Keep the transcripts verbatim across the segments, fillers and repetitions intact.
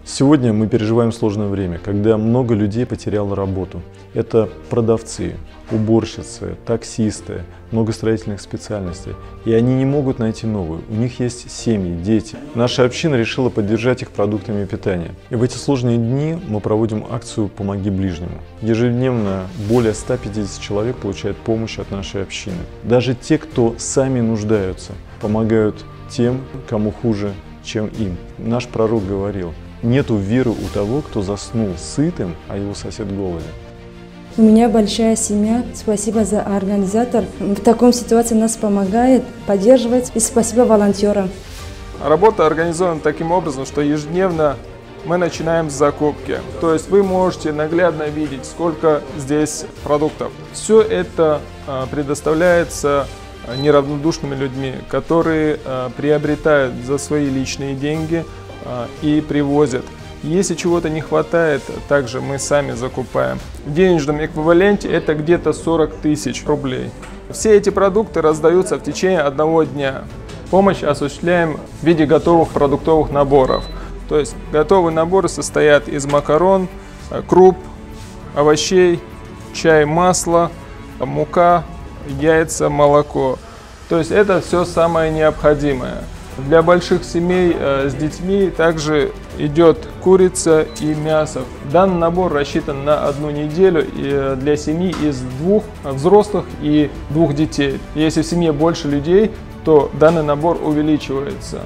Сегодня мы переживаем сложное время, когда много людей потеряло работу. Это продавцы, уборщицы, таксисты, много строительных специальностей. И они не могут найти новую. У них есть семьи, дети. Наша община решила поддержать их продуктами питания. И в эти сложные дни мы проводим акцию «Помоги ближнему». Ежедневно более ста пятидесяти человек получают помощь от нашей общины. Даже те, кто сами нуждаются, помогают тем, кому хуже, чем им. Наш пророк говорил: нету веры у того, кто заснул сытым, а его сосед голоден. У меня большая семья. Спасибо за организатор. В таком ситуации нас помогает, поддерживает. И спасибо волонтерам. Работа организована таким образом, что ежедневно мы начинаем с закупки. То есть вы можете наглядно видеть, сколько здесь продуктов. Все это предоставляется неравнодушными людьми, которые приобретают за свои личные деньги и привозят. Если чего-то не хватает, также мы сами закупаем. В денежном эквиваленте это где-то сорок тысяч рублей. Все эти продукты раздаются в течение одного дня. Помощь осуществляем в виде готовых продуктовых наборов. То есть готовые наборы состоят из макарон, круп, овощей, чай, масло, мука, яйца, молоко. То есть это все самое необходимое. Для больших семей э, с детьми также идет курица и мясо. Данный набор рассчитан на одну неделю и для семьи из двух взрослых и двух детей. Если в семье больше людей, то данный набор увеличивается.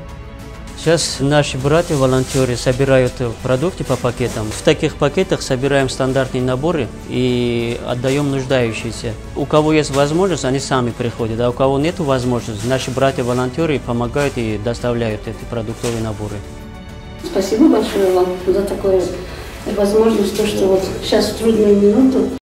Сейчас наши братья-волонтеры собирают продукты по пакетам. В таких пакетах собираем стандартные наборы и отдаем нуждающимся. У кого есть возможность, они сами приходят, а у кого нет возможности, наши братья-волонтеры помогают и доставляют эти продуктовые наборы. Спасибо большое вам за такую возможность, то, что вот сейчас в трудную минуту